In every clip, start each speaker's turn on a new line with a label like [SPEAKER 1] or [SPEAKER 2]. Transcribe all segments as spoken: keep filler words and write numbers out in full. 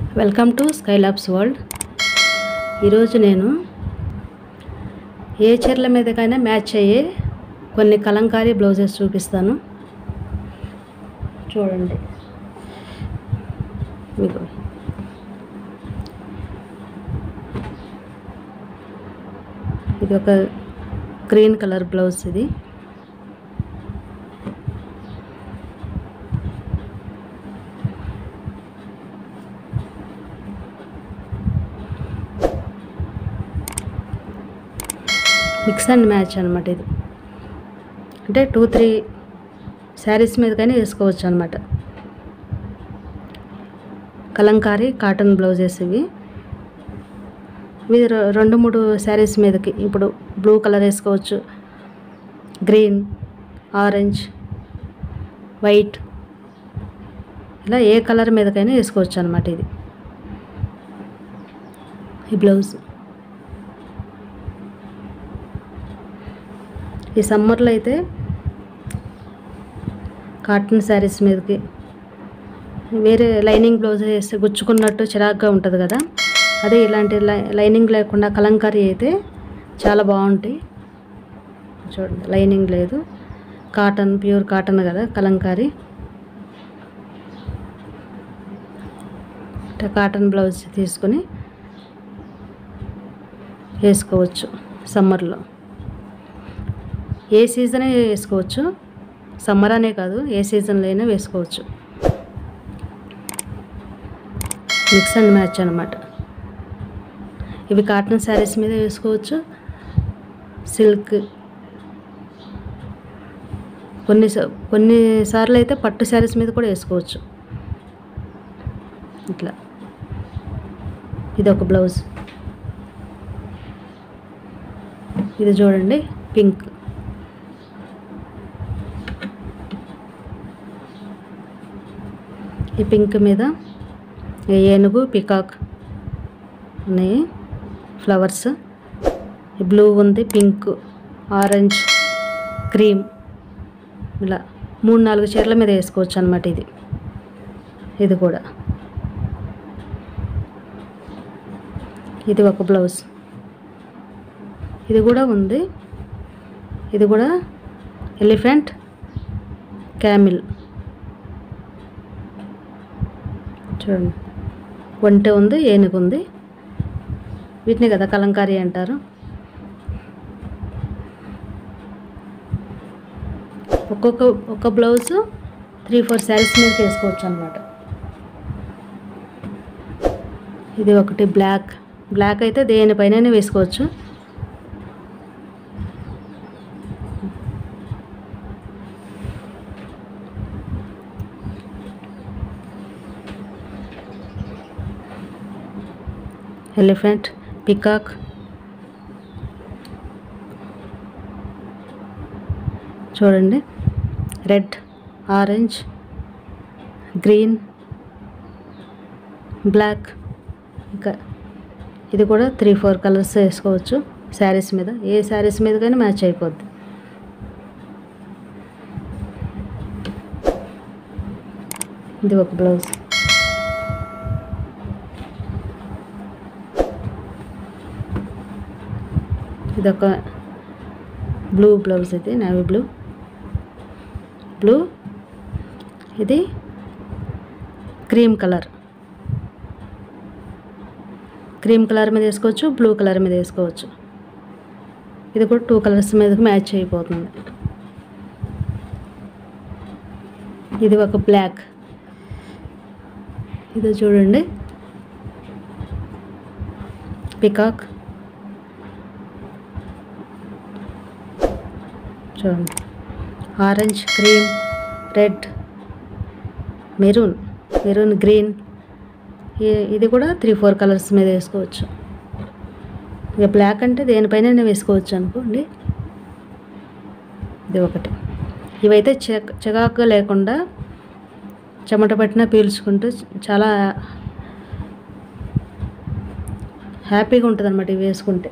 [SPEAKER 1] Welcome to Skylabs world. ఈరోజు నేను ఏ చీరల మీదకైనా మ్యాచ్ అయ్యే కొన్ని కలంకారీ బ్లౌజెస్ చూపిస్తాను. చూడండి, మీకు ఇది ఒక గ్రీన్ కలర్ బ్లౌజ్. ఇది మిక్స్ అండ్ మ్యాచ్ అనమాట. ఇది అంటే టూ త్రీ శారీస్ మీద కానీ వేసుకోవచ్చు అనమాట. కలంకారీ కాటన్ బ్లౌజెస్ ఇవి. ఇవి రెండు మూడు శారీస్ మీదకి ఇప్పుడు బ్లూ కలర్ వేసుకోవచ్చు, గ్రీన్, ఆరెంజ్, వైట్, ఇలా ఏ కలర్ మీదకైనా వేసుకోవచ్చు అనమాట. ఇది ఈ బ్లౌజ్ ఈ సమ్మర్లో అయితే కాటన్ శారీస్ మీదకి వేరే లైనింగ్ బ్లౌజ్ వేస్తే గుచ్చుకున్నట్టు చిరాగ్గా ఉంటుంది కదా, అదే ఇలాంటి లైనింగ్ లేకుండా కలంకారీ అయితే చాలా బాగుంటాయి. చూడండి, లైనింగ్ లేదు, కాటన్, ప్యూర్ కాటన్ కదా కలంకారీ. కాటన్ బ్లౌజ్ తీసుకొని వేసుకోవచ్చు సమ్మర్లో. ఏ సీజన్ వేసుకోవచ్చు, సమ్మర్ అనే కాదు, ఏ సీజన్లో అయినా వేసుకోవచ్చు. మిక్స్ అండ్ మ్యాచ్ అనమాట. ఇవి కాటన్ శారీస్ మీద వేసుకోవచ్చు, సిల్క్, కొన్ని కొన్నిసార్లు అయితే పట్టు శారీస్ మీద కూడా వేసుకోవచ్చు. ఇట్లా ఇది ఒక బ్లౌజ్. ఇది చూడండి, పింక్. ఈ పింక్ మీద ఏనుగు, పికాక్ ఉన్నాయి, ఫ్లవర్స్. ఈ బ్లూ ఉంది, పింక్, ఆరెంజ్, క్రీమ్, ఇలా మూడు నాలుగు చీరల మీద వేసుకోవచ్చు అనమాట. ఇది ఇది కూడా ఇది ఒక బ్లౌజ్. ఇది కూడా ఉంది, ఇది కూడా ఎలిఫెంట్, క్యామిల్. చూడండి, ఒంటె ఉంది, ఏనుగు ఉంది. వీటిని కదా కలంకారీ అంటారు. ఒక్కొక్క ఒక బ్లౌజ్ త్రీ ఫోర్ శారీస్ మీద వేసుకోవచ్చు అనమాట. ఇది ఒకటి బ్లాక్. బ్లాక్ అయితే దేనిపైన వేసుకోవచ్చు. ఎలిఫెంట్, పికాక్, చూడండి, రెడ్, ఆరెంజ్, గ్రీన్, బ్లాక్. ఇంకా ఇది కూడా త్రీ ఫోర్ కలర్స్ వేసుకోవచ్చు శారీస్ మీద. ఏ శారీస్ మీద కానీ మ్యాచ్ అయిపోద్ది. ఇది ఒక బ్లౌజ్. ఇదొక బ్లూ బ్లౌజ్. ఇది నేవీ బ్లూ బ్లూ ఇది క్రీమ్ కలర్. క్రీమ్ కలర్ మీద వేసుకోవచ్చు, బ్లూ కలర్ మీద వేసుకోవచ్చు. ఇది కూడా టూ కలర్స్ మీదకి మ్యాచ్ అయిపోతుంది. ఇది ఒక బ్లాక్. ఇది చూడండి, పికాక్. చూడండి, orange, cream, red, maroon, maroon, green. ఇది కూడా త్రీ ఫోర్ కలర్స్ మీద వేసుకోవచ్చు. ఇక బ్లాక్ అంటే దేనిపైన వేసుకోవచ్చు అనుకోండి. ఇది ఒకటి. ఇవైతే చె చికాకుగా లేకుండా చెమట పట్టినా పీల్చుకుంటూ చాలా హ్యాపీగా ఉంటుంది అన్నమాట ఇవి వేసుకుంటే.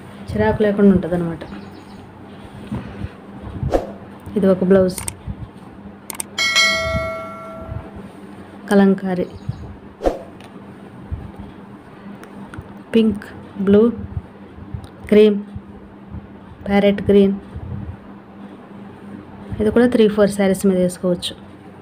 [SPEAKER 1] చిరాకు లేకుండా ఉంటుంది అన్నమాట. ఇది ఒక blouse. Kalamkari, pink, blue, cream, parrot green. ఇది కూడా త్రీ ఫోర్ శారీస్ మీద వేసుకోవచ్చు.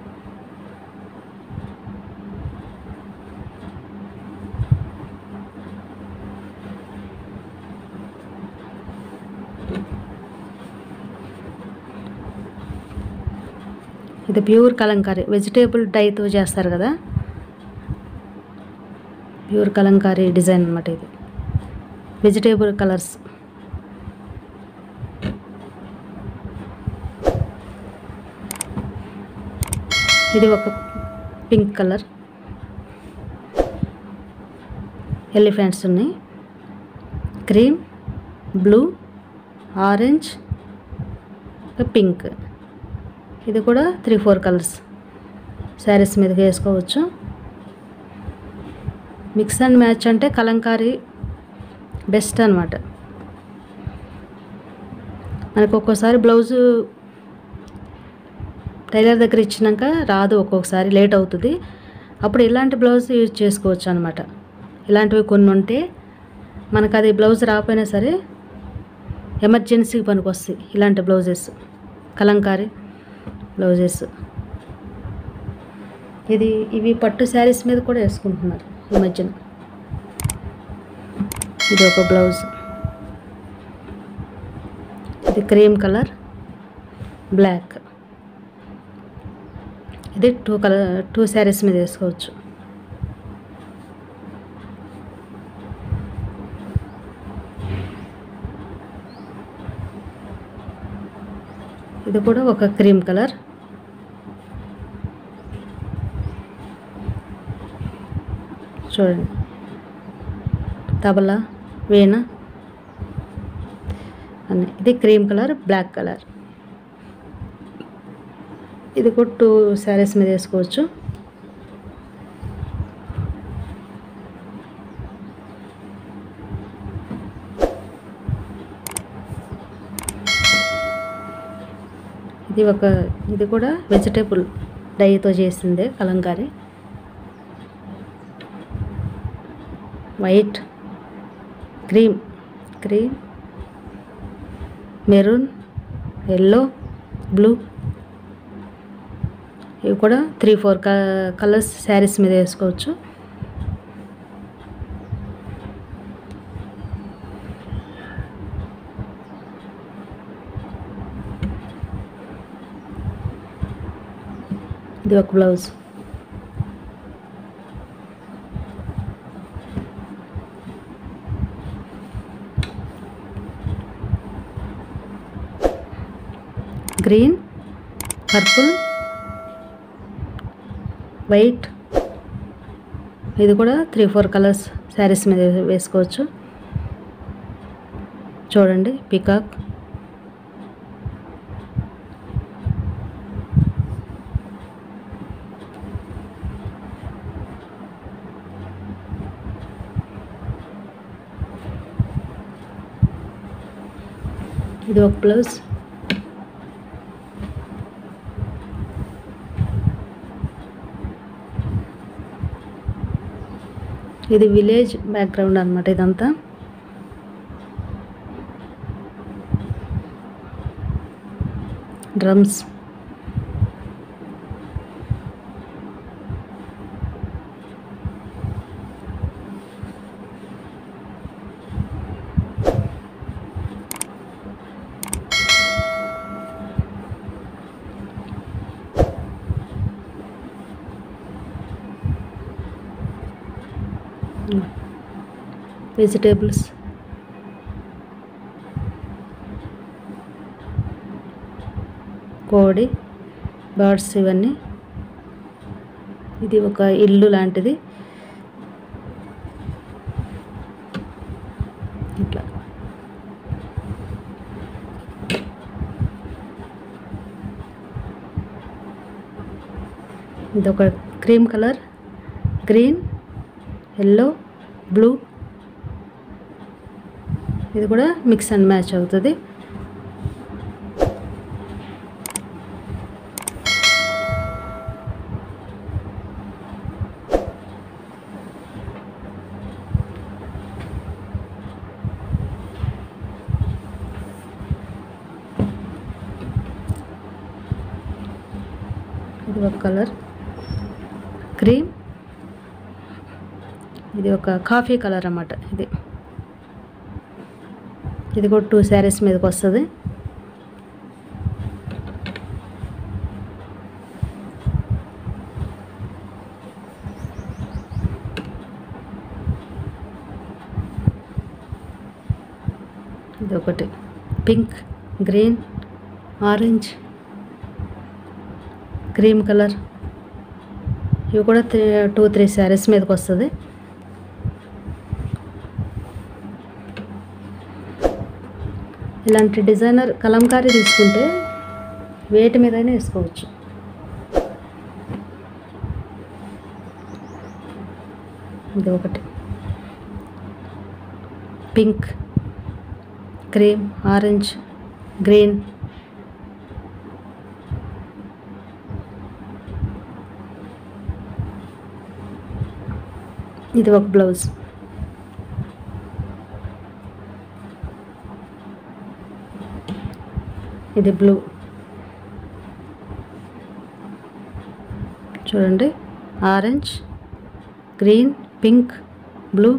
[SPEAKER 1] ఇది ప్యూర్ కలంకారీ, వెజిటేబుల్ డైతో చేస్తారు కదా, ప్యూర్ కలంకారీ డిజైన్ అన్నమాట. ఇది వెజిటేబుల్ కలర్స్. ఇది ఒక పింక్ కలర్, ఎలిఫెంట్స్ ఉన్నాయి. Cream, blue, orange, pink. ఇది కూడా త్రీ ఫోర్ కలర్స్ శారీస్ మీదకి వేసుకోవచ్చు. మిక్స్ అండ్ మ్యాచ్ అంటే కలంకారీ బెస్ట్ అనమాట. మనకు ఒక్కోసారి బ్లౌజు టైలర్ దగ్గర ఇచ్చినాక రాదు, ఒక్కొక్కసారి లేట్ అవుతుంది. అప్పుడు ఇలాంటి బ్లౌజ్ యూజ్ చేసుకోవచ్చు అనమాట. ఇలాంటివి కొన్ని ఉంటే మనకు అది బ్లౌజ్ రాకపోయినా సరే ఎమర్జెన్సీకి పనికి వస్తాయి ఇలాంటి బ్లౌజెస్, కలంకారీ బ్లౌజెస్. ఇది ఇవి పట్టు శారీస్ మీద కూడా వేసుకుంటున్నారు ఈ మధ్యన. ఇది ఒక బ్లౌజ్, ఇది క్రీమ్ కలర్, బ్లాక్. ఇది టూ కలర్ టూ శారీస్ మీద వేసుకోవచ్చు. ఇది కూడా ఒక క్రీమ్ కలర్. చూడండి, తబలా, వీణ అన్నీ. ఇది క్రీమ్ కలర్, బ్లాక్ కలర్. ఇది కూడా టూ శారీస్ మీద వేసుకోవచ్చు. ఇది ఒక ఇది కూడా వెజిటేబుల్ డైతో చేసిందే Kalamkari. White, cream, cream, maroon, yellow, blue. ఇవి కూడా త్రీ ఫోర్ కలర్స్ శారీస్ మీద వేసుకోవచ్చు. ఇది ఒక బ్లౌజ్. Green, purple, white. ఇది కూడా త్రీ ఫోర్ కలర్స్ శారీస్ మీద వేసుకోవచ్చు. చూడండి, పీకాక్. ఇది ఒక బ్లౌజ్. ఇది విలేజ్ బ్యాక్గ్రౌండ్ అన్నమాట ఇదంతా. డ్రమ్స్, వెజిటేబుల్స్, కోడి, బర్డ్స్ ఇవన్నీ. ఇది ఒక ఇల్లు లాంటిది. ఇట్లా ఇది ఒక cream colour, green, yellow, blue. ఇది కూడా మిక్స్ అండ్ మ్యాచ్ అవుతుంది. ఇది ఒక కలర్ క్రీమ్, ఇది ఒక కాఫీ కలర్ అన్నమాట. ఇది ఇది కూడా టూ శారీస్ మీదకి వస్తుంది. ఇది ఒకటి pink, green, orange, cream colour. ఇవి కూడా త్రీ టూ త్రీ శారీస్ మీదకి వస్తుంది. ఇలాంటి డిజైనర్ కలంకారీ తీసుకుంటే వేటి మీదైనా వేసుకోవచ్చు. ఇది ఒకటి పింక్, క్రీమ్, ఆరెంజ్, గ్రీన్. ఇది ఒక బ్లౌజ్. ఇది బ్లూ. చూడండి, ఆరెంజ్, గ్రీన్, పింక్, బ్లూ.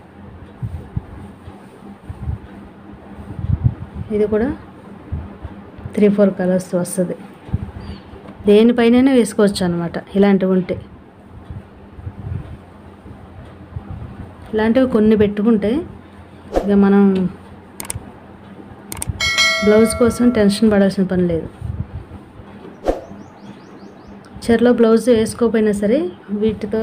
[SPEAKER 1] ఇది కూడా త్రీ ఫోర్ కలర్స్ వస్తుంది. దేనిపైన వేసుకోవచ్చు అన్నమాట ఇలాంటివి ఉంటే. ఇలాంటివి కొన్ని పెట్టుకుంటే ఇక మనం బ్లౌజ్ కోసం టెన్షన్ పడాల్సిన పని లేదు. చీరలో బ్లౌజ్ వేసుకోకపోయినా సరే వీటితో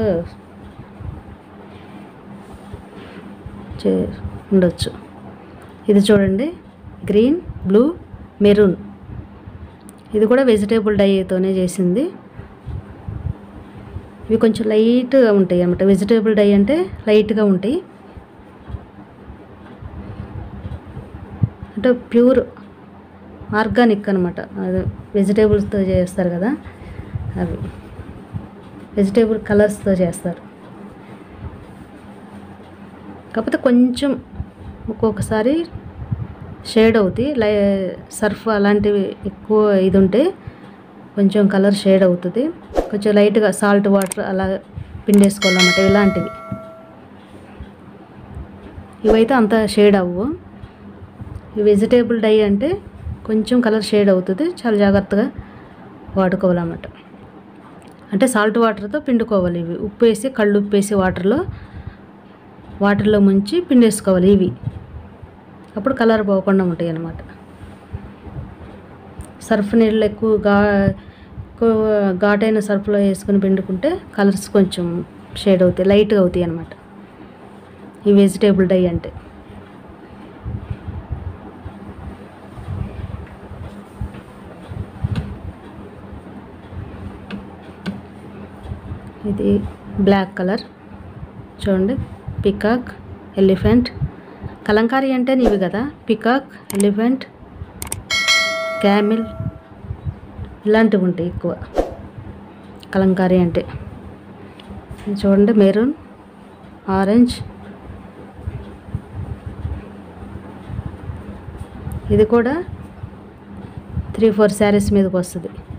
[SPEAKER 1] చే ఉండొచ్చు. ఇది చూడండి, గ్రీన్, బ్లూ, మెరూన్. ఇది కూడా వెజిటేబుల్ డైతోనే చేసింది. ఇవి కొంచెం లైట్గా ఉంటాయి అన్నమాట. వెజిటేబుల్ డై అంటే లైట్గా ఉంటాయి, అంటే ప్యూర్ ఆర్గానిక్ అనమాట. అది వెజిటేబుల్స్తో చేస్తారు కదా, అవి వెజిటేబుల్ కలర్స్తో చేస్తారు. కాకపోతే కొంచెం ఒక్కొక్కసారి షేడ్ అవుతాయి. లై సర్ఫ్ అలాంటివి ఎక్కువ ఇది ఉంటే కొంచెం కలర్ షేడ్ అవుతుంది. కొంచెం లైట్గా సాల్ట్ వాటర్ అలా పిండేసుకోవాలన్నమాట. ఇలాంటివి ఇవైతే అంత షేడ్ అవ్వవు. ఈ వెజిటేబుల్ డై అంటే కొంచెం కలర్ షేడ్ అవుతుంది. చాలా జాగ్రత్తగా వాడుకోవాలన్నమాట. అంటే సాల్ట్ వాటర్తో పిండుకోవాలి. ఇవి ఉప్పు వేసి, కళ్ళు ఉప్పు వేసి వాటర్లో వాటర్లో ముంచి పిండేసుకోవాలి. ఇవి అప్పుడు కలర్ పోకుండా ఉంటాయి అన్నమాట. సర్ఫ్ నీళ్ళు ఎక్కువ గా ఎక్కువ ఘాటైన సర్ఫ్లో వేసుకొని పిండుకుంటే కలర్స్ కొంచెం షేడ్ అవుతాయి, లైట్గా అవుతాయి అన్నమాట ఈ వెజిటేబుల్ డై అంటే. ఇది బ్లాక్ కలర్. చూడండి, పికాక్, ఎలిఫెంట్. కలంకారీ అంటే ఇవి కదా, పికాక్, ఎలిఫెంట్, క్యామిల్ ఇలాంటివి ఉంటాయి ఎక్కువ కలంకారీ అంటే. చూడండి, మెరూన్, ఆరెంజ్. ఇది కూడా త్రీ ఫోర్ శారీస్ మీదకి వస్తుంది.